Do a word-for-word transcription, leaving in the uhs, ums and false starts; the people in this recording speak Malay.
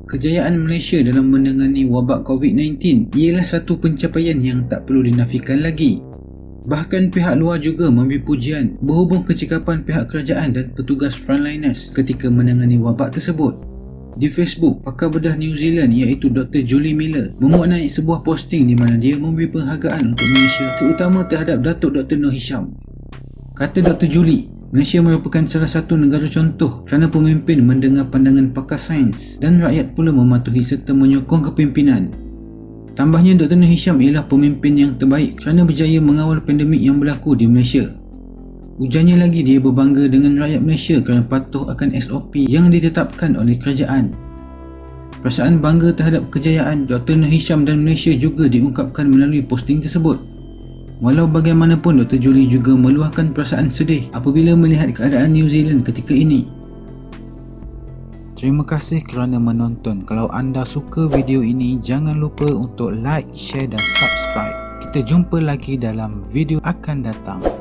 Kejayaan Malaysia dalam menangani wabak COVID sembilan belas ialah satu pencapaian yang tak perlu dinafikan lagi. Bahkan pihak luar juga memberi pujian berhubung kecekapan pihak kerajaan dan petugas frontliners ketika menangani wabak tersebut. Di Facebook, pakar bedah New Zealand iaitu Doktor Julie Miller memuat naik sebuah posting di mana dia memberi penghargaan untuk Malaysia, terutama terhadap Datuk Doktor Noor Hisham. Kata Doktor Julie, Malaysia merupakan salah satu negara contoh kerana pemimpin mendengar pandangan pakar sains dan rakyat pula mematuhi serta menyokong kepimpinan. Tambahnya, Doktor Noor Hisham ialah pemimpin yang terbaik kerana berjaya mengawal pandemik yang berlaku di Malaysia. Ujarnya lagi, dia berbangga dengan rakyat Malaysia kerana patuh akan S O P yang ditetapkan oleh kerajaan. Perasaan bangga terhadap kejayaan Doktor Noor Hisham dan Malaysia juga diungkapkan melalui posting tersebut. Walau bagaimanapun, Doktor Julie juga meluahkan perasaan sedih apabila melihat keadaan New Zealand ketika ini. Terima kasih kerana menonton. Kalau anda suka video ini, jangan lupa untuk like, share dan subscribe. Kita jumpa lagi dalam video akan datang.